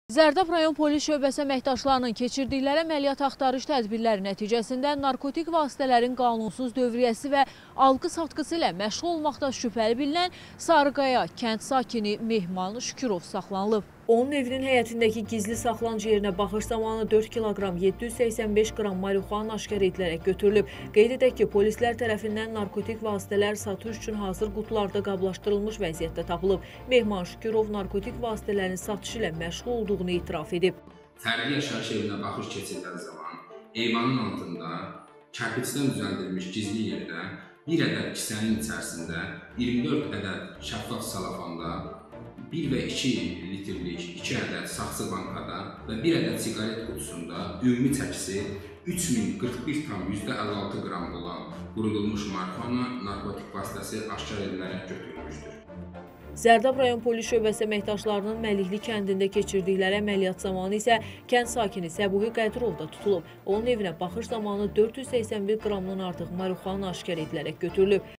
Zərdab rayon polis şöbəsi əməkdaşlarının keçirdikləri əməliyyat axtarış tədbirləri nəticəsində narkotik vasitələrin qanunsuz dövriyyəsi və alqı-satqısı ilə məşğul olmaqda şübhəli bilinən Sarıqaya kənd sakini Mehman Şükürov saxlanılıb. Onun evinin həyətindəki gizli saxlanıcı yerinə baxış zamanı 4 kiloqram 785 qram marihuana aşkar edilərək götürülüb. Qeyd edək ki, polislər tərəfindən narkotik vasitələr satış üçün hazır qutularda qablaşdırılmış vəziyyətdə tapılıb. Mehman Şükürov narkotik vasitələrin satışı ilə məşğul olduğunu etiraf edib. Fərdi yaşayış evinə baxış keçirdən zaman eyvanın altında kərpiçdən düzəldilmiş gizli yerdə bir ədəd kisənin içərisində 24 ədəd şəffaf salafanda 1 və 2 litrlik 2 ədəd saxsı bankada və 1 ədəd siqaret qutusunda ümumi çəkisi 3041,56 qram olan qurudulmuş marihuana narkotik vasitəsi aşkar edilərək götürülmüşdür. Zərdab rayon polis şöbəsi əməkdaşlarının Məlikli kəndində keçirdikləri əməliyyat zamanı isə kənd sakini Səbuhi Qədirov da tutulub. Onun evinə baxış zamanı 481 qramdan artıq marihuana aşkar edilərək götürülüb.